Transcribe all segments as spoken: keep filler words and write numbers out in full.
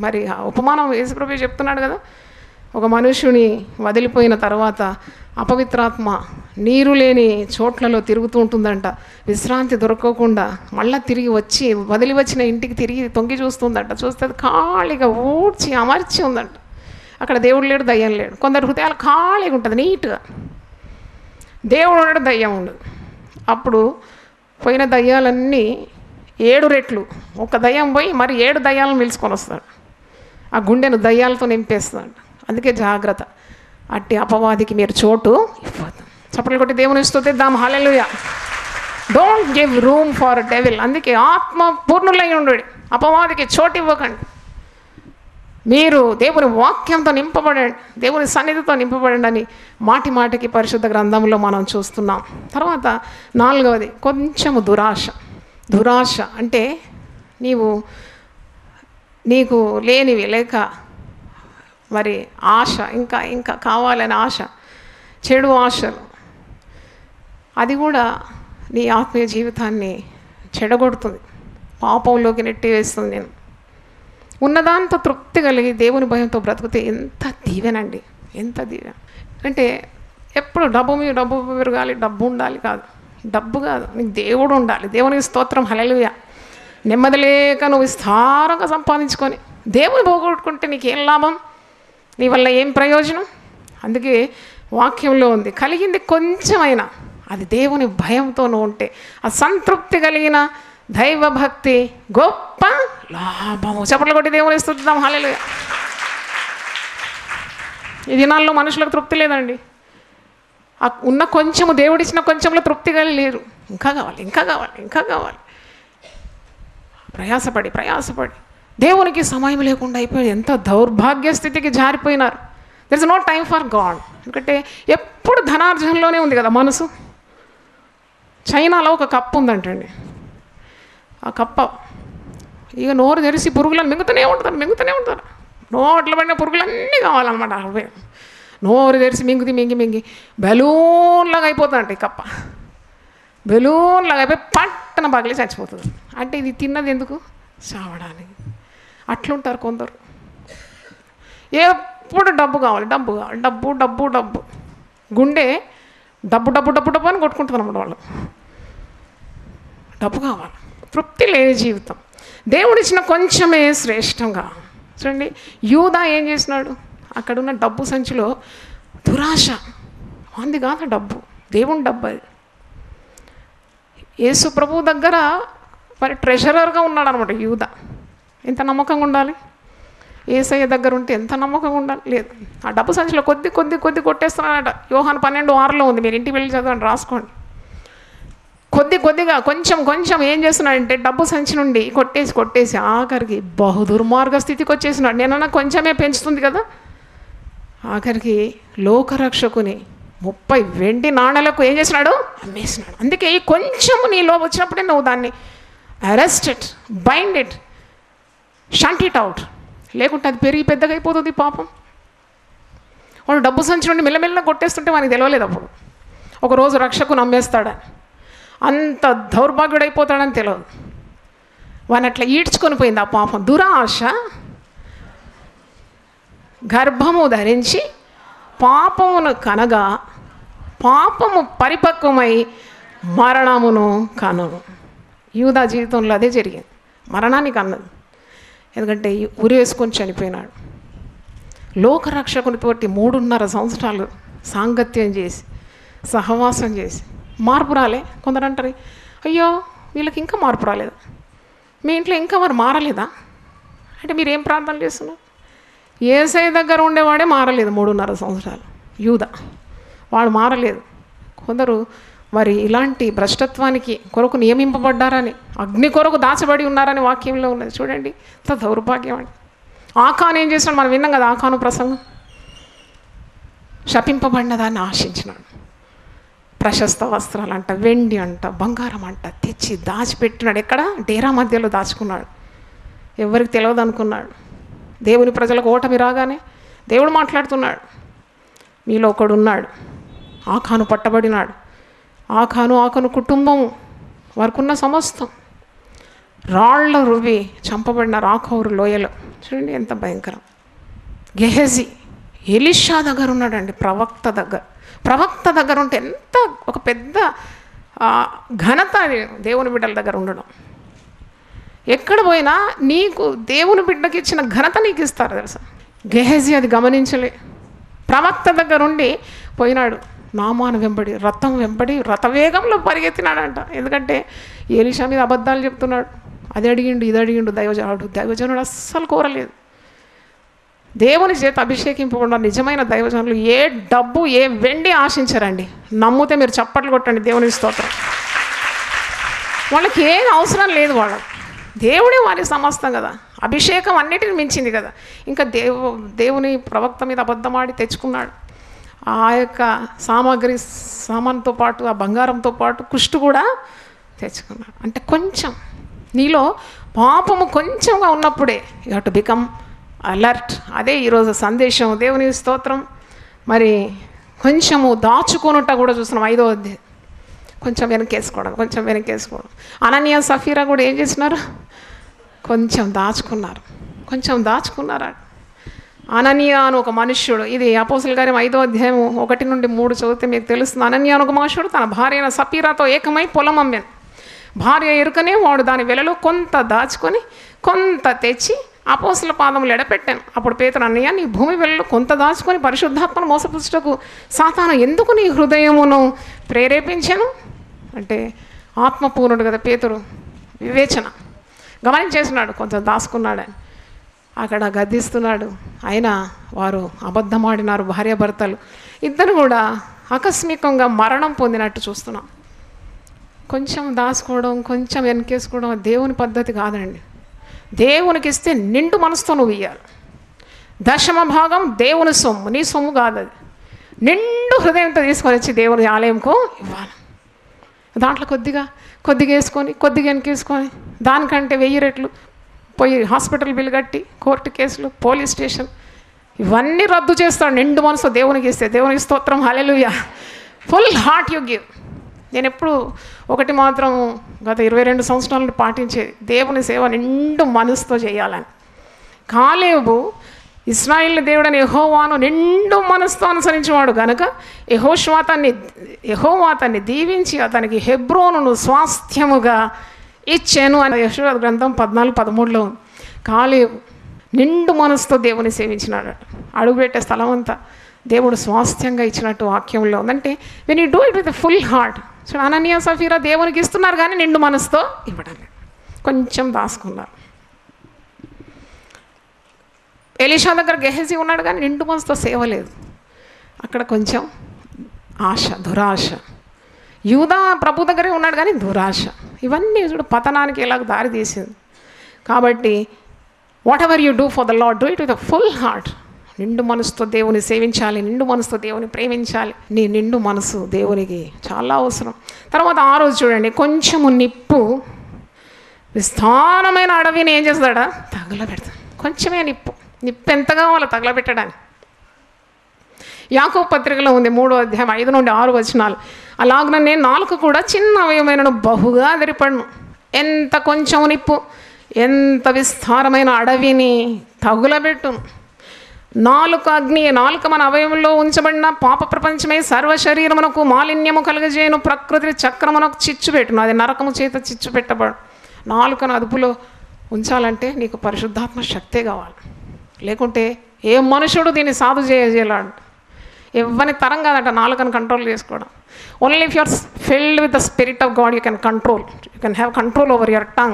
మరి ఆ ఉపమానం యేసుప్రభువే చెప్తున్నాడు కదా, ఒక మనుష్యుని వదిలిపోయిన తర్వాత అపవిత్రాత్మ నీరు లేని చోట్లలో తిరుగుతూ ఉంటుందంట, విశ్రాంతి దొరకకుండా మళ్ళీ తిరిగి వచ్చి వదిలి వచ్చిన ఇంటికి తిరిగి తొంగి చూస్తుందంట. చూస్తే అది ఖాళీగా ఊడ్చి అమర్చి ఉందంట. అక్కడ దేవుడు లేడు, దయ్యం లేడు. కొందరు హృదయాలు ఖాళీగా ఉంటుంది, నీట్గా. దేవుడు ఉండడు, దయ్యం ఉండదు. అప్పుడు పోయిన దయ్యాలన్నీ ఏడు రెట్లు, ఒక దయ్యం పోయి మరి ఏడు దయ్యాలను పిలుచుకొని వస్తాడు. ఆ గుండెను దయ్యాలతో నింపేస్తాడు. అందుకే జాగ్రత్త, అట్టి అపవాదికి మీరు చోటు ఇవ్వద్దు. చప్పట్లు కొట్టి దేవుని స్తుతిద్దాం, hallelujah. Don't give room for devil. అందుకే ఆత్మ పూర్ణులై ఉండండి, అపవాదికి చోటు ఇవ్వకండి. మీరు దేవుని వాక్యంతో నింపబడండి, దేవుని సన్నిధితో నింపబడండి అని మాటి మాటికి పరిశుద్ధ గ్రంథంలో మనం చూస్తున్నాం. తర్వాత నాలుగవది కొంచెము దురాశ. దురాశ అంటే నీవు నీకు లేనివి లేక మరి ఆశ, ఇంకా ఇంకా కావాలని ఆశ, చెడు ఆశలు, అది కూడా నీ ఆత్మీయ జీవితాన్ని చెడగొడుతుంది, పాపంలోకి నెట్టివేస్తుంది. నేను ఉన్నదాంతో తృప్తి కలిగి దేవుని భయంతో బ్రతికితే ఎంత దీవెనండి, ఎంత దీవెన. అంటే ఎప్పుడు డబ్బు మీద డబ్బు పెరగాలి, డబ్బు ఉండాలి కాదు, డబ్బు కాదు, నీకు దేవుడు ఉండాలి. దేవునికి స్తోత్రం, హల్లెలూయా. నెమ్మది లేక నువ్వు విస్తారంగా సంపాదించుకొని దేవుని పోగొట్టుకుంటే నీకేం లాభం, నీ వల్ల ఏం ప్రయోజనం? అందుకే వాక్యంలో ఉంది, కలిగింది కొంచెమైనా అది దేవుని భయంతో నువ్వు ఉంటే ఆ సంతృప్తి కలిగిన దైవభక్తి గొప్ప లాభము. చప్పట్లు కొట్టి దేవుని స్తుతిద్దాం, హల్లెలూయా. ఈ దినాల్లో మనుషులకు తృప్తి లేదండి. ఉన్న కొంచెము, దేవుడిచ్చిన కొంచెంలో తృప్తిగా లేరు. ఇంకా కావాలి, ఇంకా కావాలి, ఇంకా కావాలి. ప్రయాసపడి ప్రయాసపడి దేవునికి సమయం లేకుండా అయిపోయి ఎంత దౌర్భాగ్య స్థితికి జారిపోయినారు. There is no time for God. ఎందుకంటే ఎప్పుడు ధనార్జనలోనే ఉంది కదా మనసు. చైనాలో ఒక కప్పు ఉందంటండి, ఆ కప్ప ఇక నోరు తెరిసి పురుగులను మింగుతూనే ఉంటారు, మింగుతూనే ఉంటారు. నోట్లో పడిన పురుగులన్నీ కావాలన్నమాట. నోరు తెరిచి మింగుతి మింగి మింగి బెలూన్లాగా అయిపోతుందంట ఈ కప్ప. బెలూన్లాగా అయిపోయి పట్టన పగిలి చచ్చిపోతుంది. అంటే ఇది తిన్నది ఎందుకు? చావడానికి. అట్లుంటారు కొందరు. ఎప్పుడు డబ్బు కావాలి, డబ్బు కావాలి, డబ్బు డబ్బు డబ్బు. గుండె డబ్బు డబ్బు డబ్బు డబ్బు అని కొట్టుకుంటుంది అన్నమాట వాళ్ళు. డబ్బు కావాలి, తృప్తి లేని జీవితం. దేవుడిచ్చిన కొంచెమే శ్రేష్టంగా. చూడండి, యూదా ఏం చేసినాడు? అక్కడున్న డబ్బు సంచిలో దురాశ అంది కాదు, డబ్బు, దేవుని డబ్బు అది. యేసు ప్రభు దగ్గర మరి ట్రెజరర్గా ఉన్నాడు అనమాట యూదా. ఎంత నమ్మకంగా ఉండాలి? యేసయ్య దగ్గర ఉంటే ఎంత నమ్మకంగా ఉండాలి? లేదు. ఆ డబ్బు సంచిలో కొద్ది కొద్ది కొద్ది కొట్టేస్తున్నాడట. యోహాను పన్నెండు ఆరులో ఉంది, మీరు ఇంటికి వెళ్ళి చదవండి, రాసుకోండి. కొద్ది కొద్దిగా కొంచెం కొంచెం ఏం చేస్తున్నాడంటే డబ్బు సంచి నుండి కొట్టేసి కొట్టేసి ఆఖరికి బహు దుర్మార్గ స్థితికి వచ్చేసినాడు. నేనన్నా కొంచెమే పెంచుతుంది కదా, ఆఖరికి లోకరక్షకుని ముప్పై వెండి నాణ్యాలకు ఏం చేసినాడు? అమ్మేసినాడు. అందుకే ఈ కొంచెము నీలో వచ్చినప్పుడే నువ్వు దాన్ని arrest it, bind it, shunt it out. లేకుంటే అది పెరిగి పెద్దగా అయిపోతుంది పాపం. వాడు డబ్బు సంచి నుండి మెల్లమెల్ల కొట్టేస్తుంటే మనకి తెలియలేదు. అప్పుడు ఒకరోజు రక్షకుని అమ్మేస్తాడని, అంత దౌర్భాగ్యుడైపోతాడని తెలియదు. వాని అట్లా ఈడ్చుకొని పోయింది ఆ పాపం. దురాశ గర్భము ధరించి పాపమును కనగా పాపము పరిపక్వమై మరణమును కనును. యూదా జీవితంలో అదే జరిగింది, మరణానికి అన్నది. ఎందుకంటే ఉరి వేసుకొని చనిపోయినాడు. లోకరక్షకునితోటి మూడున్నర సంవత్సరాలు సాంగత్యం చేసి సహవాసం చేసి మార్పు రాలే. కొందరు అంటారు, అయ్యో వీళ్ళకి ఇంకా మార్పు రాలేదా, మీ ఇంట్లో ఇంకా వారు మారలేదా అంటే మీరు ఏం ప్రార్థన చేస్తున్నారు? యేసయ్య దగ్గర ఉండేవాడే మారలేదు మూడున్నర సంవత్సరాలు. యూదా వాడు మారలేదు. కొందరు మరి ఇలాంటి భ్రష్టత్వానికి కొరకు నియమింపబడ్డారని, అగ్ని కొరకు దాచబడి ఉన్నారని వాక్యంలో ఉన్నది. చూడండి ఎంత దౌర్భాగ్యం అండి. ఆకాను ఏం చేసినాడు? మనం విన్నాం కదా ఆకాను ప్రసంగం. శపింపబడిన దాన్ని ఆశించినాడు. ప్రశస్త వస్త్రాలు అంట, వెండి అంట, బంగారం అంట తెచ్చి దాచిపెట్టినాడు. ఎక్కడ? డేరా మధ్యలో దాచుకున్నాడు. ఎవరికి తెలియదు అనుకున్నాడు. దేవుని ప్రజలకు ఓటమి రాగానే దేవుడు మాట్లాడుతున్నాడు, మీలో ఒకడు ఉన్నాడు, ఆకాను పట్టబడినాడు. ఆకాను ఆకాను కుటుంబం వారికున్న సమస్తం రాళ్ల రువి చంపబడిన రాకౌరు లోయలో చూడండి ఎంత భయంకరం. గెహజీ ఎలీషా దగ్గర ఉన్నాడండి, ప్రవక్త దగ్గర. ప్రవక్త దగ్గర ఉంటే ఎంత ఒక పెద్ద ఘనత దేవుని బిడ్డల దగ్గర ఉండడం. ఎక్కడ పోయినా నీకు దేవుని బిడ్డకి ఇచ్చిన ఘనత నీకు ఇస్తారు తెలుసా. గెహజీ అది గమనించలే, ప్రవక్త దగ్గర ఉండి పోయినాడు, నామాను వెంబడి రథం వెంబడి రథవేగంలో పరిగెత్తినాడంట. ఎందుకంటే ఎలీషా మీద అబద్ధాలు చెప్తున్నాడు, అది అడిగిండు ఇది అడిగిండు. దైవజనుడు దైవజనుడు అస్సలు కోరలేదు. దేవుని చేత అభిషేకింపకుండా నిజమైన దైవజనులు ఏ డబ్బు ఏ వెండి ఆశించరండి. నమ్మితే మీరు చప్పట్లు కొట్టండి, దేవుని స్తోత్రం. వాళ్ళకి ఏం అవసరం లేదు, వాళ్ళ దేవుడే వారి సమస్తం కదా. అభిషేకం అన్నిటిని మించింది కదా. ఇంకా దేవు దేవుని ప్రవక్త మీద అబద్ధమాడి తెచ్చుకున్నాడు. ఆ యొక్క సామాగ్రి సామాన్తో పాటు ఆ బంగారంతో పాటు కుష్టు కూడా తెచ్చుకున్నాడు. అంటే కొంచెం నీలో పాపము కొంచెంగా ఉన్నప్పుడే you have to become alert. అదే ఈరోజు సందేశం, దేవుని స్తోత్రం. మరి కొంచెము దాచుకొనుట కూడా చూస్తున్నాం. ఐదో అధ్యాయం కొంచెం వెనకేసుకోవడం, కొంచెం వెనకేసుకోవడం. అననీయ సఫీరా కూడా ఏం చేసినారు? కొంచెం దాచుకున్నారు, కొంచెం దాచుకున్నారా. అననీయ అని ఒక మనుష్యుడు, ఇది అపోస్తలుల కార్యం ఐదో అధ్యాయం ఒకటి నుండి మూడు చదివితే మీకు తెలుస్తుంది. అననీయ అని ఒక మనుష్యుడు తన భార్య అయిన సఫీరాతో ఏకమై పొలం అమ్మాను. భార్య ఎరుకనే వాడు దాని వెలలో కొంత దాచుకొని కొంత తెచ్చి అపోస్తలుల పాదములు ఎడపెట్టాను. అప్పుడు పేతురు, అన్నయ్య నీ భూమి వెలలో కొంత దాచుకొని పరిశుద్ధాత్మను మోసపుచ్చుటకు సాతాను ఎందుకు నీ హృదయమును ప్రేరేపించాను అంటే, ఆత్మపూర్ణుడు కదా పేతురు, వివేచన గమనించేస్తున్నాడు, కొంచెం దాచుకున్నాడని. అక్కడ గద్దిస్తున్నాడు. అయినా వారు అబద్ధమాడినారు, భార్యాభర్తలు ఇద్దరు కూడా ఆకస్మికంగా మరణం పొందినట్టు చూస్తున్నాం. కొంచెం దాచుకోవడం, కొంచెం వెనకేసుకోవడం దేవుని పద్ధతి కాదండి. దేవునికి ఇస్తే నిండు మనసుతో నువ్వు ఇవ్వాలి. దశమ భాగం దేవుని సొమ్ము, నీ సొమ్ము కాదు అది. నిండు హృదయంతో తీసుకొని వచ్చి దేవుని ఆలయంకు ఇవ్వాలి. దాంట్లో కొద్దిగా కొద్దిగా వేసుకొని కొద్దిగా వెనకేసుకొని దానికంటే వెయ్యి రెట్లు పోయి హాస్పిటల్ బిల్ కట్టి కోర్టు కేసులు పోలీస్ స్టేషన్ ఇవన్నీ రద్దు చేస్తాడు నిండు మనసు దేవునికి ఇస్తే. దేవునికి స్తోత్రం, hallelujah. Full heart you give. నేను ఎప్పుడు ఒకటి మాత్రం గత ఇరవై రెండు సంవత్సరాల నుండి పాటించేది, దేవుని సేవ నిండు మనసుతో చేయాలని. కాలేబు ఇశ్రాయేల్ దేవుడని యెహోవాను నిండు మనసుతో అనుసరించేవాడు కనుక యెహోషువ అతన్ని యెహోవా అతన్ని దీవించి అతనికి హెబ్రోనును స్వాస్థ్యముగా ఇచ్చాను అని యెషయా గ్రంథం పద్నాలుగు పదమూడులో ఉంది. కాలేబు నిండు మనసుతో దేవుని సేవించినాడు. అడుగుపెట్టే స్థలం అంతా దేవుడు స్వాస్థ్యంగా ఇచ్చినట్టు వాక్యంలో ఉందంటే when you do it with full heart. So అననీయ సఫీరా దేవునికి ఇస్తున్నారు కానీ నిండు మనసుతో ఇవ్వడం లేదు, కొంచెం దాచుకున్నారు. ఎలీషా దగ్గర గెహజీ ఉన్నాడు కానీ నిండు మనసుతో సేవ లేదు. అక్కడ కొంచెం ఆశ, దురాశ. యూదా ప్రభు దగ్గరే ఉన్నాడు కానీ దురాశ. ఇవన్నీ చూడు పతనానికి ఎలాగ దారి తీసింది. కాబట్టి whatever you do for the Lord, do it with full heart. నిండు మనసుతో దేవుని సేవించాలి, నిండు మనసుతో దేవుని ప్రేమించాలి. నీ నిండు మనసు దేవునికి చాలా అవసరం. తర్వాత ఆ రోజు చూడండి, కొంచెము నిప్పు విస్తారమైన అడవిని ఏం చేస్తాడా? తగలబెడతాడు. కొంచెమే నిప్పు, నిప్పు ఎంత కావాలో తగలబెట్టడానికి. యాకోబు పత్రికలో ఉంది మూడో అధ్యాయం ఐదు నుండి ఆరు వచనాలు. అలాగనే నేను నాలుక కూడా చిన్న అవయవమైనను బహుగా అదిరిపడను. ఎంత కొంచెం నిప్పు, ఎంత విస్తారమైన అడవిని తగులబెట్టును. నాలుక అగ్ని, నాలుక మన అవయవంలో ఉంచబడిన పాప ప్రపంచమే సర్వ శరీరమునకు మాలిన్యము కలుగజేయను, ప్రకృతి చక్రమునకు చిచ్చు పెట్టును, అది నరకము చేత చిచ్చు పెట్టబడు. నాలుకను అదుపులో ఉంచాలంటే నీకు పరిశుద్ధాత్మ శక్తే కావాలి. లేకుంటే ఏ మనుషుడు దీన్ని సాధు చేయజేయలాడు. ఎవరిని తరం కాదంట నాలుకను కంట్రోల్ చేసుకోవడం. Only if you're filled with the spirit of God you can control, you can have control over your tongue.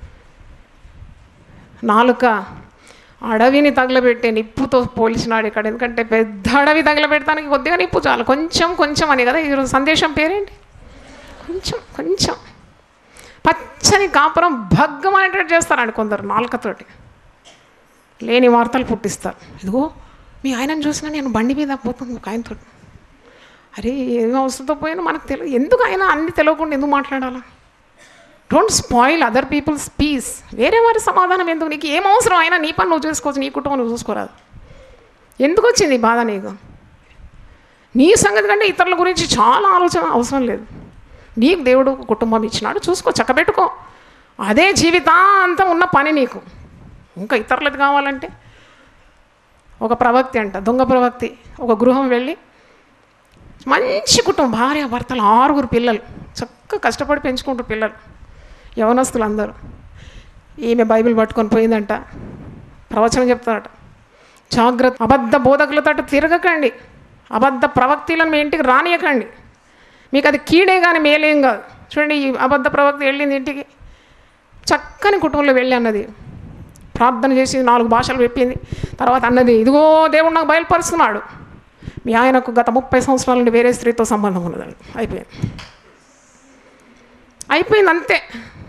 నాలుక అడవిని తగలబెట్టే నిప్పుతో పోల్చినాడు ఇక్కడ. ఎందుకంటే పెద్ద అడవి తగలబెట్టడానికి కొద్దిగా నిప్పు చాలు. కొంచెం కొంచెం అని కదా ఈరోజు సందేశం పేరేంటి? కొంచెం కొంచెం. పచ్చని కాపురం భగ్గం అనేటట్టు చేస్తారండి కొందరు నాలుకతోటి. లేని వార్తలు పుట్టిస్తారు. ఇదిగో మీ ఆయనను చూసినా నేను బండి మీద పోతుంది ఒక ఆయనతో. అరే ఏం అవసరంతో పోయినా మనకు తెలియదు. ఎందుకు ఆయన అన్ని తెలియకుండా ఎందుకు మాట్లాడాలా? Don't spoil other people's peace. వేరే వారి సమాధానం ఎందుకు? నీకు ఏం అవసరం అయినా నీ పని నువ్వు చూసుకోవచ్చు, నీ కుటుంబం నువ్వు చూసుకోరాదు. ఎందుకు వచ్చింది బాధ నీకు? నీ సంగతి కంటే ఇతరుల గురించి చాలా ఆలోచన అవసరం లేదు. నీకు దేవుడు కుటుంబం ఇచ్చినాడు, చూసుకో, చక్కబెట్టుకో. అదే జీవితాంతం ఉన్న పని నీకు. ఇంకా ఇతరులది కావాలంటే. ఒక ప్రవక్తి అంట, దొంగ ప్రవక్తి, ఒక గృహం వెళ్ళి మంచి కుటుంబం, భార్య భర్తలు, ఆరుగురు పిల్లలు, చక్కగా కష్టపడి పెంచుకుంటారు పిల్లలు, యవనస్తులు అందరూ. ఈమె బైబిల్ పట్టుకొని పోయిందంట, ప్రవచనం చెప్తారట, జాగ్రత్త, అబద్ధ బోధకులతో తిరగకండి, అబద్ధ ప్రవక్తులను మీ ఇంటికి రానియకండి, మీకు అది కీడే కానీ మేలేం కాదు. చూడండి, ఈ అబద్ధ ప్రవక్త వెళ్ళింది ఇంటికి, చక్కని కుటుంబంలో వెళ్ళి అన్నది, ప్రార్థన చేసి నాలుగు భాషలు చెప్పింది. తర్వాత అన్నది, ఇదిగో దేవుడు నాకు బయలుపరుస్తున్నాడు, మీ ఆయనకు గత ముప్పై సంవత్సరాల నుండి వేరే స్త్రీతో సంబంధం ఉన్నదండి. అయిపోయింది అయిపోయింది అంతే.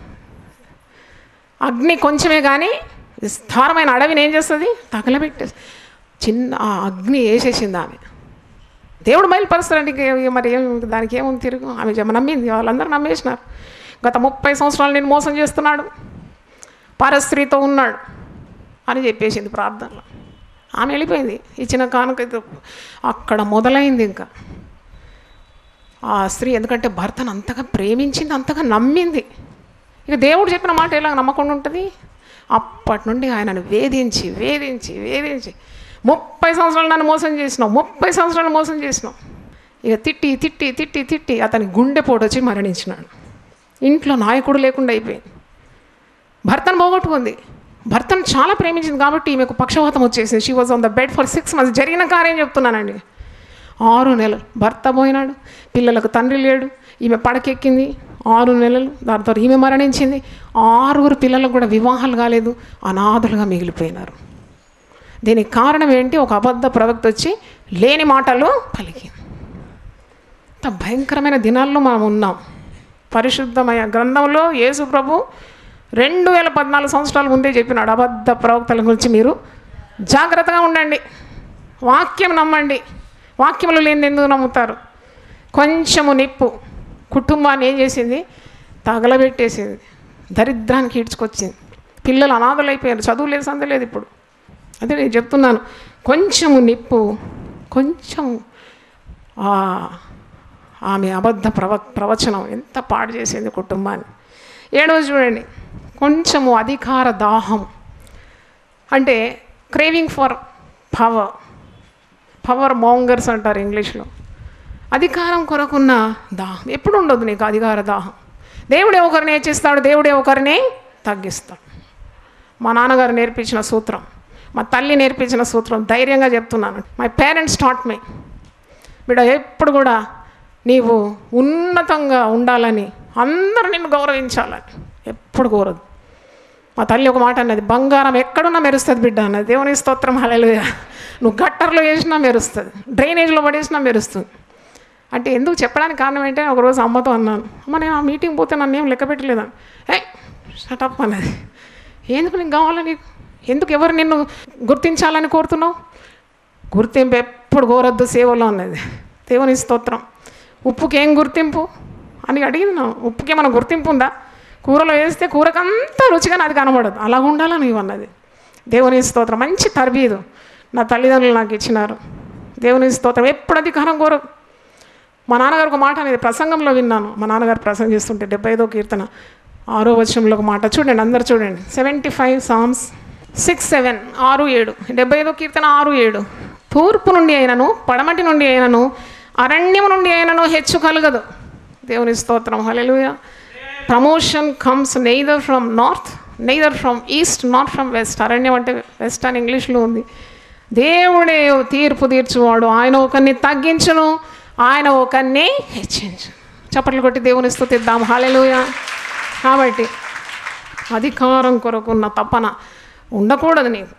అగ్ని కొంచెమే కానీ విస్తారమైన అడవిని ఏం చేస్తుంది, తగలబెట్టే చిన్న ఆ అగ్ని వేసేసింది ఆమె. దేవుడు బయలుపరుస్తాడండి, మరి ఏం దానికి ఏముంది తిరుగు. ఆమె జమ నమ్మింది, వాళ్ళందరూ నమ్మేసినారు. గత ముప్పై సంవత్సరాలు నేను మోసం చేస్తున్నాడు, పరస్త్రీతో ఉన్నాడు అని చెప్పేసింది ప్రార్థనలో. ఆమె వెళ్ళిపోయింది, ఇచ్చిన కానుక అక్కడ మొదలైంది ఇంకా ఆ స్త్రీ. ఎందుకంటే భర్తను అంతగా ప్రేమించింది, అంతగా నమ్మింది. ఇక దేవుడు చెప్పిన మాట ఎలా నమ్మకుండా ఉంటుంది. అప్పటి నుండి ఆయనను వేధించి వేధించి వేధించి ముప్పై సంవత్సరాలు నన్ను మోసం చేసినావు, ముప్పై సంవత్సరాలు మోసం చేసినావు. ఇక తిట్టి తిట్టి తిట్టి తిట్టి అతని గుండెపోటు వచ్చి మరణించినాడు. ఇంట్లో నాయకుడు లేకుండా అయిపోయింది. భర్తను పోగొట్టుకుంది. భర్తను చాలా ప్రేమించింది కాబట్టి ఈమెకు పక్షవాతం వచ్చేసింది. She was on the bed for six months. జరిగిన కార్యం చెప్తున్నానండి. ఆరు నెలలు భర్త పోయినాడు, పిల్లలకు తండ్రి లేడు, ఈమె పడకెక్కింది. ఆరు నెలలు దాని తర్వాత ఈమె మరణించింది. ఆరుగురు పిల్లలకు కూడా వివాహాలు కాలేదు, అనాథలుగా మిగిలిపోయినారు. దీనికి కారణం ఏంటి? ఒక అబద్ధ ప్రవక్త వచ్చి లేని మాటలు పలికి. ఇంత భయంకరమైన దినాల్లో మనం ఉన్నాం. పరిశుద్ధమైన గ్రంథంలో యేసు ప్రభు రెండు వేల పద్నాలుగు సంవత్సరాల ముందే చెప్పినాడు, అబద్ధ ప్రవక్తల గురించి మీరు జాగ్రత్తగా ఉండండి, వాక్యం నమ్మండి. వాక్యములు లేని ఎందుకు నమ్ముతారు? కొంచెము నిప్పు కుటుంబాన్ని ఏం చేసింది, తగలబెట్టేసింది, దరిద్రానికి ఈడ్చుకొచ్చింది. పిల్లలు అనాథలు అయిపోయారు, చదువు లేదు, సంద లేదు. ఇప్పుడు అదే నేను చెప్తున్నాను, కొంచెము నిప్పు, కొంచెం ఆమె అబద్ధ ప్రవ ప్రవచనం ఎంత పాడు చేసింది కుటుంబాన్ని. ఏడవ చూడండి, కొంచెము అధికార దాహం, అంటే craving for power, power mongers అంటారు ఇంగ్లీష్లో. అధికారం కొరకున్న దాహం ఎప్పుడు ఉండదు నీకు, అధికార దాహం. దేవుడే ఒకరిని హెచ్చిస్తాడు, దేవుడే ఒకరిని తగ్గిస్తాడు. మా నాన్నగారు నేర్పించిన సూత్రం, మా తల్లి నేర్పించిన సూత్రం, ధైర్యంగా చెప్తున్నాను. మై పేరెంట్స్ టాట్ మీ, బిడ్డ ఎప్పుడు కూడా నీవు ఉన్నతంగా ఉండాలని, అందరూ నిన్ను గౌరవించాలని ఎప్పుడు కోరదు. మా తల్లి ఒక మాట అన్నది, బంగారం ఎక్కడున్నా మెరుస్తుంది బిడ్డ అన్నది. దేవుని స్తోత్రం, హల్లెలూయా. నువ్వు గట్టర్లో వేసినా మెరుస్తుంది, డ్రైనేజ్లో పడేసినా మెరుస్తుంది. అంటే ఎందుకు చెప్పడానికి కారణం ఏంటంటే, ఒకరోజు అమ్మతో అన్నాను, అమ్మ నేను ఆ మీటింగ్ పోతే నన్ను ఏం లెక్క పెట్టలేదని. ఏ షటప్ అన్నది. ఎందుకు నీకు కావాలి, నీకు ఎందుకు, ఎవరు నిన్ను గుర్తించాలని కోరుతున్నావు? గుర్తింపు ఎప్పుడు కోరద్దు సేవలో అన్నది. దేవుని స్తోత్రం. ఉప్పుకి ఏం గుర్తింపు అని అడిగింది నా. ఉప్పుకి ఏమైనా గుర్తింపు ఉందా? కూరలో వేస్తే కూరకంతా రుచిగానే అది కనబడదు, అలా ఉండాలని నీవు అన్నది. దేవుని స్తోత్రం. మంచి తర్బీదు నా తల్లిదండ్రులు నాకు ఇచ్చినారు. దేవుని స్తోత్రం. ఎప్పుడు అధికారం కోరదు. మా నాన్నగారు ఒక మాట అనేది ప్రసంగంలో విన్నాను. మా నాన్నగారు ప్రసంగం చేస్తుంటే డెబ్బై ఐదో కీర్తన ఆరో వచనంలో ఒక మాట చూడండి, అందరు చూడండి. సెవెంటీ ఫైవ్ సామ్స్ సిక్స్ సెవెన్ ఆరు ఏడు డెబ్బై ఐదో కీర్తన ఆరు ఏడు తూర్పు నుండి అయినను పడమటి నుండి అయినను అరణ్యము నుండి అయినను హెచ్చు కలగదు. దేవుని స్తోత్రం, హల్లెలూయా. Promotion comes neither from north neither from east not from west. అరణ్యం అంటే వెస్ట్ అని ఇంగ్లీష్లో ఉంది. దేవుడే తీర్పు తీర్చువాడు. ఆయన ఒకరిని తగ్గించును, ఆయన ఒకరిని హెచ్చించు. చప్పట్లు కొట్టి దేవుని స్తుతిద్దాం, హల్లెలూయా. కాబట్టి అధికారం కొరకున్న తపన ఉండకూడదు నీకు.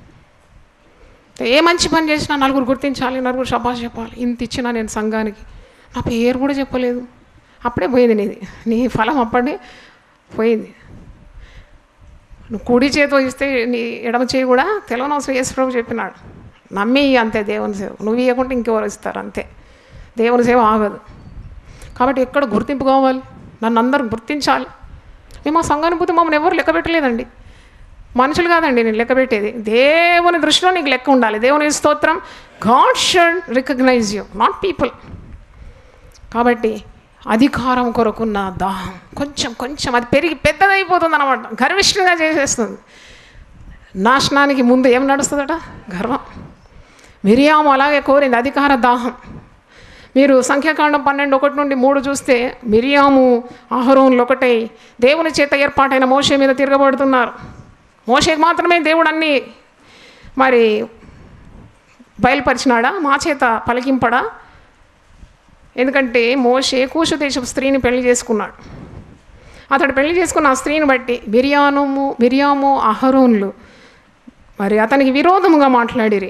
ఏ మంచి పని చేసినా నలుగురు గుర్తించాలి, నలుగురు శబాష్ చెప్పాలి. ఇంత ఇచ్చినా నేను సంఘానికి, నా పేరు కూడా చెప్పలేదు, అప్పుడే పోయింది నీది, నీ ఫలం అప్పుడే పోయింది. నువ్వు కుడి చేతితో ఇస్తే నీ ఎడమ చేయి కూడా తెలవని అవసరం. యేసు ప్రభు చెప్పినాడు, నమ్మి అంతే దేవుని సేవ. నువ్వు ఇవ్వకుంటే ఇంకెవరు ఇస్తారు, అంతే. దేవుని సేవ ఆగదు. కాబట్టి ఎక్కడ గుర్తింపు కావాలి, నన్ను అందరూ గుర్తించాలి. మేము ఆ సంఘాన్ని పోతే మమ్మల్ని ఎవరు లెక్క పెట్టలేదండి. మనుషులు కాదండి నేను లెక్క పెట్టేది, దేవుని దృష్టిలో నీకు లెక్క ఉండాలి. దేవుని స్తోత్రం. God should recognise you, not people. కాబట్టి అధికారం కొరకున్న దాహం కొంచెం కొంచెం అది పెరిగి పెద్దదైపోతుంది అన్నమాట, గర్విష్ఠంగా చేసేస్తుంది. నాశనానికి ముందు ఏం నడుస్తుందట? గర్వం. మిరియాము అలాగే కోరింది, అధికార దాహం. మీరు సంఖ్యాకాండం పన్నెండు ఒకటి నుండి మూడు చూస్తే మిరియాము అహరోనులు ఒకటై దేవుని చేత ఏర్పాటైన మోషే మీద తిరగబడుతున్నారు. మోషేకి మాత్రమే దేవుడు అన్నీ మరి బయలుపరిచినాడా? మా చేత పలికింపడా? ఎందుకంటే మోషే కూషు దేశపు స్త్రీని పెళ్లి చేసుకున్నాడు. అతడు పెళ్లి చేసుకున్న ఆ స్త్రీని బట్టి మిరియాము మిరియాము అహరోనులు మరి అతనికి విరోధముగా మాట్లాడిరి.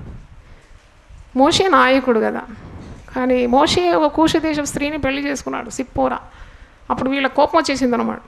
మోషే నాయకుడు కదా, కానీ మోషే ఒక కూషు దేశపు స్త్రీని పెళ్లి చేసుకున్నాడు, సిప్పోరా. అప్పుడు వీళ్ళ కోపం వచ్చేసింది అన్నమాట.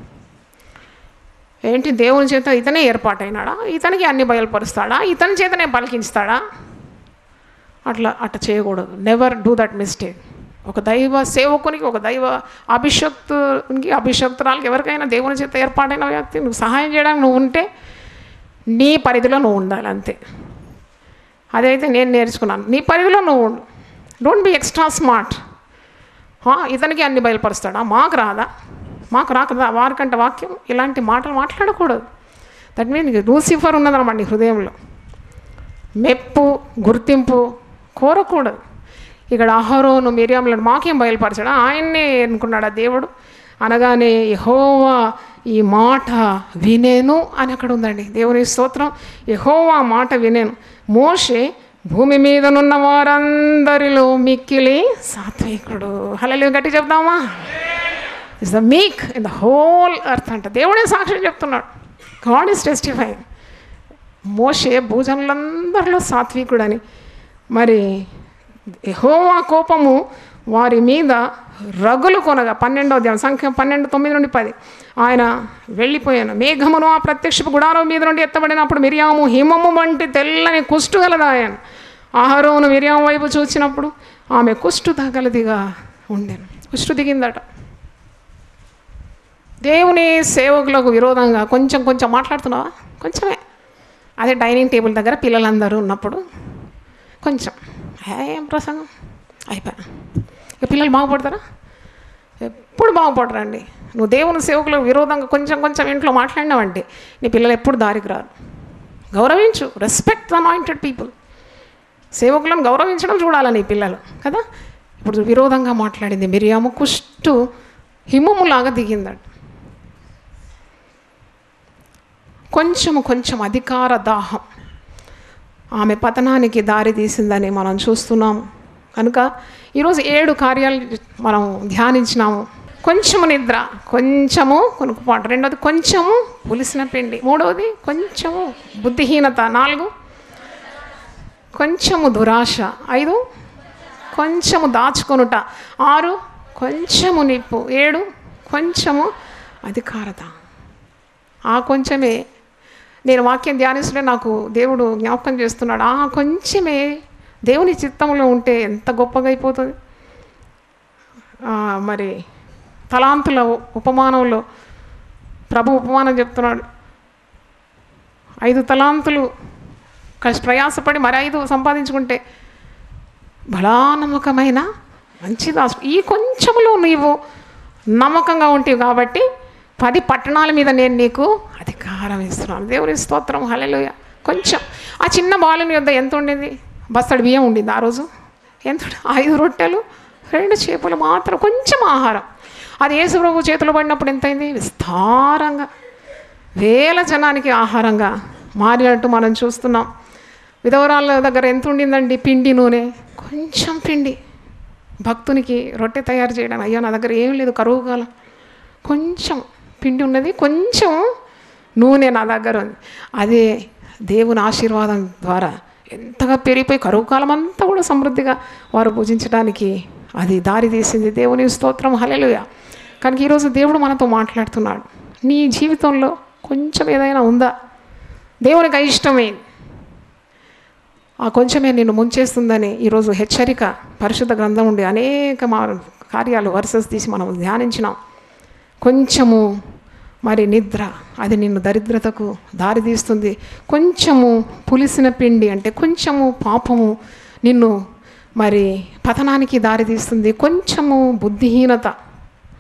ఏంటి, దేవుని చేత ఇతనే ఏర్పాటైనాడా? ఇతనికి అన్ని బయలుపరుస్తాడా? ఇతని చేతనే పలికించుతాడా? అట్లా అట్లా చేయకూడదు. Never do that mistake. ఒక దైవ సేవకునికి, ఒక దైవ అభిషక్తునికి, అభిషక్తురాలకి, ఎవరికైనా దేవుని చేత ఏర్పాటైన వ్యక్తి నువ్వు సహాయం చేయడానికి నువ్వు ఉంటే నీ పరిధిలో నువ్వు ఉండాలి, అంతే. అదైతే నేను నేర్చుకున్నాను. నీ పరిధిలో నువ్వు ఉండు. Don't be extra smart. ఇతనికి అన్ని బయలుపరుస్తాడా? మాకు రాదా? మాకు రాకదా? వారికంటే వాక్యం ఇలాంటి మాటలు మాట్లాడకూడదు. దట్ మీన్ లూసిఫర్ ఉన్నదన్నమాట నీ హృదయంలో. మెప్పు, గుర్తింపు కోరకూడదు. ఇక్కడ అహరోను మిరియాములను మాకేం బయలుపరచాడా? ఆయన్నే అనుకున్నాడా దేవుడు? అనగానే యెహోవా ఈ మాట వినేను అని అక్కడ ఉందండి. దేవుని స్తోత్రం. యెహోవా మాట వినేను. మోషే భూమి మీదనున్న వారందరిలో మిక్కిలి సాత్వికుడు. హల్లెలూయా, గట్టి చెప్దామా? Is the meek in the whole earth అంట. దేవుడే సాక్ష్యం చెప్తున్నాడు. God is testifying. మోషే భూజనులందరిలో సాత్వికుడని. మరి యెహోవా కోపము వారి మీద రగులు కొనగా, పన్నెండో అధ్యాయం సంఖ్య పన్నెండు తొమ్మిది నుండి పది, ఆయన వెళ్ళిపోయాను. మేఘమును ఆ ప్రత్యక్షపు గుడారం మీద నుండి ఎత్తబడినప్పుడు మిరియాము హిమము వంటి తెల్లని కుష్టు గలదాయను. అహరోను మిరియాము వైపు చూసినప్పుడు ఆమె కుష్టు తగలదిగా ఉండేను. కుష్టు దిగిందట. దేవుని సేవకులకు విరోధంగా కొంచెం కొంచెం మాట్లాడుతున్నావా? కొంచెమే. అదే డైనింగ్ టేబుల్ దగ్గర పిల్లలందరూ ఉన్నప్పుడు కొంచెం ఏం ప్రసంగం అయిపోయా. ఇక పిల్లలు బాగుపడతారా? ఎప్పుడు బాగుపడరండి. నువ్వు దేవుని సేవకులకు విరోధంగా కొంచెం కొంచెం ఇంట్లో మాట్లాడినావంటే నీ పిల్లలు ఎప్పుడు దారికి రారు. గౌరవించు. Respect the anointed people. సేవకులను గౌరవించడం చూడాలి నీ పిల్లలు కదా. ఇప్పుడు విరోధంగా మాట్లాడింది మిరియాము కుష్టు హిమములాగా దిగిందట. కొంచెము కొంచెం అధికార దాహం ఆమె పతనానికి దారి తీసిందని మనం చూస్తున్నాము. కనుక ఈరోజు ఏడు కార్యాలు మనం ధ్యానించినాము. కొంచెము నిద్ర, కొంచెము కొనుక్కుపాటు, రెండోది కొంచెము పులిసిన పిండి, మూడవది కొంచెము బుద్ధిహీనత, నాలుగు కొంచెము దురాశ, ఐదు కొంచెము దాచుకొనుట, ఆరు కొంచెము నిప్పు, ఏడు కొంచెము అధికారత. ఆ కొంచెమే నేను వాక్యం ధ్యానిస్తుంటే నాకు దేవుడు జ్ఞాపకం చేస్తున్నాడు. ఆ కొంచెమే దేవుని చిత్తంలో ఉంటే ఎంత గొప్పగా అయిపోతుంది. మరి తలాంతుల ఉపమానంలో ప్రభు ఉపమానం చెప్తున్నాడు. ఐదు తలాంతులు కష్ట ప్రయాసపడి మరి ఐదు సంపాదించుకుంటే బలా నమ్మకమైన మంచి దాసు, ఈ కొంచెంలో నీవు నమ్మకంగా ఉంటావు కాబట్టి పది పట్టణాల మీద నేను నీకు అధికారం ఇస్తున్నాను. దేవుని స్తోత్రం, హల్లెలూయా. కొంచెం ఆ చిన్న బాలుని యొద్ద ఎంత ఉండింది? బస్తడి బియ్యం ఉండింది ఆ రోజు. ఎంత? ఐదు రొట్టెలు రెండు చేపలు మాత్రం, కొంచెం ఆహారం. అది యేసు ప్రభు చేతిలో పడినప్పుడు ఎంతైంది? విస్తారంగా వేల జనానికి ఆహారంగా మారినట్టు మనం చూస్తున్నాం. విధవరాళ్ళ దగ్గర ఎంత ఉండిందండి? పిండి, నూనె. కొంచెం పిండి. భక్తునికి రొట్టె తయారు చేయడం, అయ్యో నా దగ్గర ఏం లేదు, కరువు కాలం, కొంచెం పిండి ఉన్నది, కొంచెం నూనె నా దగ్గర ఉంది. అదే దేవుని ఆశీర్వాదం ద్వారా ఎంతగా పెరిగిపోయి కరువు కాలం అంతా కూడా సమృద్ధిగా వారు పూజించడానికి అది దారి తీసింది. దేవుని స్తోత్రం, హల్లెలూయా. కనుక ఈరోజు దేవుడు మనతో మాట్లాడుతున్నాడు. నీ జీవితంలో కొంచెం ఏదైనా ఉందా? దేవునికి అయిష్టమైంది, ఆ కొంచెమే నిన్ను ముంచేస్తుందని ఈరోజు హెచ్చరిక పరిశుద్ధ గ్రంథం ఉండి అనేక మా కార్యాలు వర్సెస్ తీసి మనం ధ్యానించినాం. కొంచెము మరి నిద్ర, అది నిన్ను దరిద్రతకు దారితీస్తుంది. కొంచెము పులిసిన పిండి అంటే కొంచెము పాపము నిన్ను మరి పతనానికి దారితీస్తుంది. కొంచెము బుద్ధిహీనత,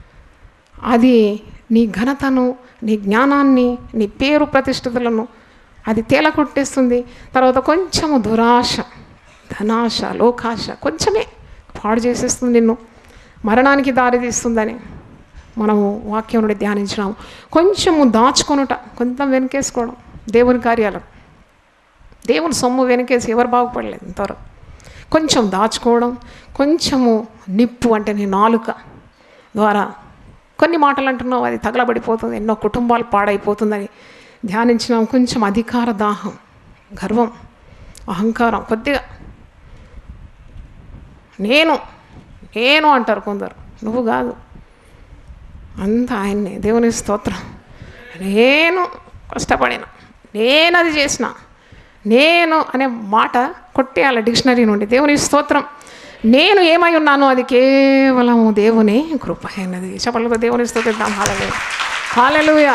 అది నీ ఘనతను, నీ జ్ఞానాన్ని, నీ పేరు ప్రతిష్టతలను అది తేల కొట్టేస్తుంది. తర్వాత కొంచెము దురాశ, ధనాశ, లోకాశ కొంచెమే పాడు చేసేస్తుంది, నిన్ను మరణానికి దారి తీస్తుందని మనము వాక్యం నుండి ధ్యానించినాము. కొంచెము దాచుకొనుట, కొంచెం వెనకేసుకోవడం, దేవుని కార్యాలు, దేవుని సొమ్ము వెనకేసి ఎవరు బాగుపడలేదు ఇంతవరకు. కొంచెం దాచుకోవడం, కొంచెము నిప్పు అంటే నీ నాలుక ద్వారా కొన్ని మాటలు అంటున్నావు, అది తగలబడిపోతుంది, ఎన్నో కుటుంబాలు పాడైపోతుందని ధ్యానించినాం. కొంచెం అధికార దాహం, గర్వం, అహంకారం, కొద్దిగా నేను నేను అంటారు కొందరు, నువ్వు కాదు, అంతా ఆయన్నే. దేవుని స్తోత్రం. నేను కష్టపడిన, నేను అది చేసిన, నేను అనే మాట కొట్టేయాలి డిక్షనరీ నుండి. దేవుని స్తోత్రం. నేను ఏమై ఉన్నానో అది కేవలం దేవుని కృప అన్నది. చెప్పలతో దేవుని స్తోత్రం. హల్లెలూయా, హల్లెలూయా.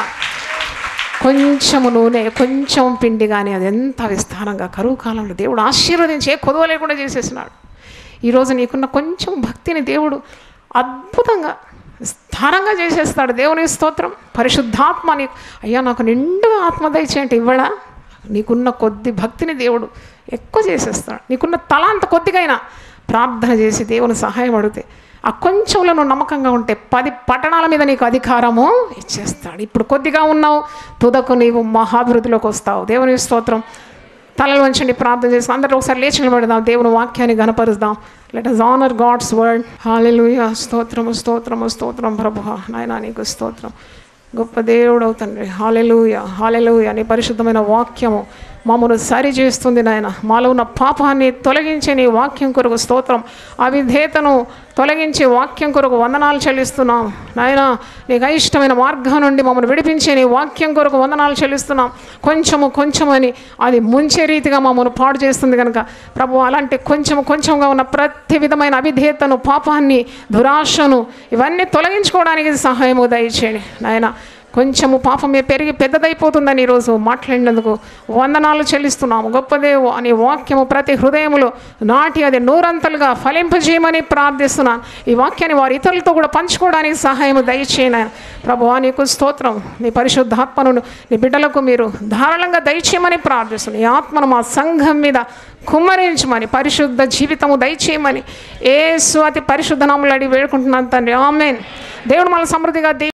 కొంచెము నూనె, కొంచెం పిండి కానీ అది ఎంత విస్తారంగా కరువు కాలంలో దేవుడు ఆశీర్వదించి ఏ కొదవ లేకుండా చేసేసినాడు. ఈరోజు నీకున్న కొంచెం భక్తిని దేవుడు అద్భుతంగా విస్తారంగా చేసేస్తాడు. దేవుని స్తోత్రం. పరిశుద్ధాత్మ నీకు, అయ్యా నాకు నిండుగా ఆత్మ దయచేయంటే ఇవ్వడా? నీకున్న కొద్ది భక్తిని దేవుడు ఎక్కువ చేసేస్తాడు. నీకున్న తలాంత కొద్దిగైనా ప్రార్థన చేసి దేవుని సహాయం అడిగితే, ఆ కొంచెంలో నువ్వు నమ్మకంగా ఉంటే పది పట్టణాల మీద నీకు అధికారము ఇచ్చేస్తాడు. ఇప్పుడు కొద్దిగా ఉన్నావు, తుదకు నీవు మహాభివృద్ధిలోకి వస్తావు. దేవుని స్తోత్రం. తలలు వంచండి, ప్రార్థన చేసి అందరూ ఒకసారి లేచి నిలబడదాం, దేవుని వాక్యాన్ని గణపరుద్దాం. Let us honor God's word. హల్లెలూయా. స్తోత్రము, స్తోత్రము, స్తోత్రం ప్రభువా. నాయనా నీకు స్తోత్రం. గొప్ప దేవుడు అవుతండి. హల్లెలూయా, హల్లెలూయా. నీ పరిశుద్ధమైన వాక్యము మమ్మను సరి చేస్తుంది నాయన. మాలో ఉన్న పాపాన్ని తొలగించే నీ వాక్యం కొరకు స్తోత్రం. అవిధేతను తొలగించే వాక్యం కొరకు వందనాలు చెల్లిస్తున్నాం నాయన. నీకు ఇష్టమైన మార్గం నుండి మమ్మల్ని విడిపించే నీ వాక్యం కొరకు వందనాలు చెల్లిస్తున్నాం. కొంచెము కొంచెమని అది ముంచే రీతిగా మమ్మల్ని పాడు చేస్తుంది కనుక ప్రభు, అలాంటి కొంచెము కొంచెంగా ఉన్న ప్రతి విధమైన అవిధేతను, పాపాన్ని, దురాశను ఇవన్నీ తొలగించుకోవడానికి సహాయము దయచేయండి నాయన. కొంచెము పాపమే పెరిగి పెద్దదైపోతుందని ఈరోజు మాట్లాడినందుకు వందనాలు చెల్లిస్తున్నాము. గొప్పదేవు అని వాక్యము ప్రతి హృదయములో నాటి అది నూరంతలుగా ఫలింపజేయమని ప్రార్థిస్తున్నాను. ఈ వాక్యాన్ని వారి ఇతరులతో కూడా పంచుకోవడానికి సహాయము దయచేయను ప్రభువా. నీకు స్తోత్రం. నీ పరిశుద్ధాత్మను నీ బిడ్డలకు మీరు ధారాళంగా దయచేయమని ప్రార్థిస్తున్నాను. ఈ ఆత్మను మా సంఘం మీద కుమ్మరించమని, పరిశుద్ధ జీవితము దయచేయమని యేసు అతి పరిశుద్ధ నామములో అడిగి వేడుకుంటున్నాను తండ్రి. ఆమేన్. దేవుడు మన సమృద్ధిగా